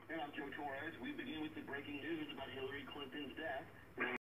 And I'm Joe Torres. We begin with the breaking news about Hillary Clinton's death.